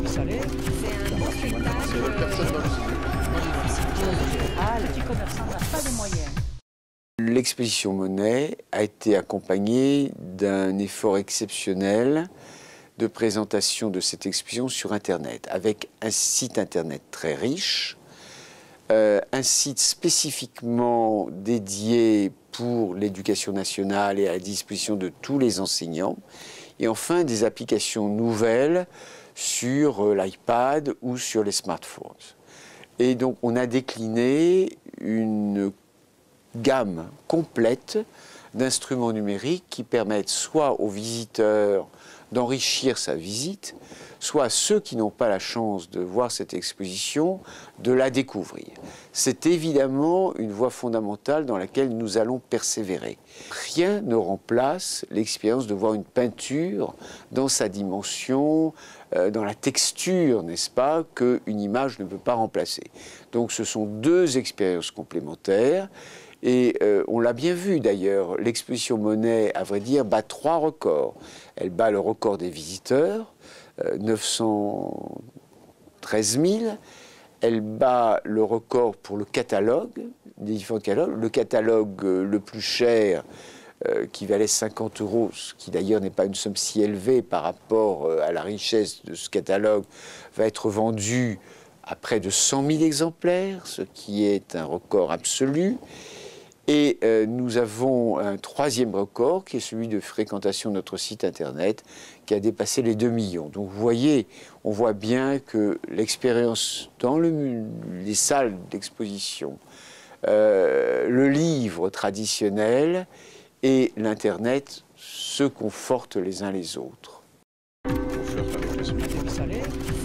salé. C'est un beau spectacle. Personne dans Le petit commerçant n'a pas de moyens. L'exposition Monet a été accompagnée d'un effort exceptionnel de présentation de cette exposition sur Internet, avec un site Internet très riche, un site spécifiquement dédié pour l'éducation nationale et à la disposition de tous les enseignants, et enfin des applications nouvelles sur l'iPad ou sur les smartphones. Et donc on a décliné une gamme complète d'instruments numériques qui permettent soit aux visiteurs d'enrichir sa visite, soit à ceux qui n'ont pas la chance de voir cette exposition, de la découvrir. C'est évidemment une voie fondamentale dans laquelle nous allons persévérer. Rien ne remplace l'expérience de voir une peinture dans sa dimension, dans la texture, n'est-ce pas, qu'une image ne peut pas remplacer. Donc ce sont deux expériences complémentaires. Et on l'a bien vu d'ailleurs, l'exposition Monet, à vrai dire, bat 3 records. Elle bat le record des visiteurs, 913 000. Elle bat le record pour le catalogue, des différents catalogues. Le catalogue le plus cher, qui valait 50 €, ce qui d'ailleurs n'est pas une somme si élevée par rapport à la richesse de ce catalogue, va être vendu à près de 100 000 exemplaires, ce qui est un record absolu. Et nous avons un troisième record qui est celui de fréquentation de notre site internet qui a dépassé les 2 millions. Donc vous voyez, on voit bien que l'expérience dans les salles d'exposition, le livre traditionnel et l'internet se confortent les uns les autres. Le salé.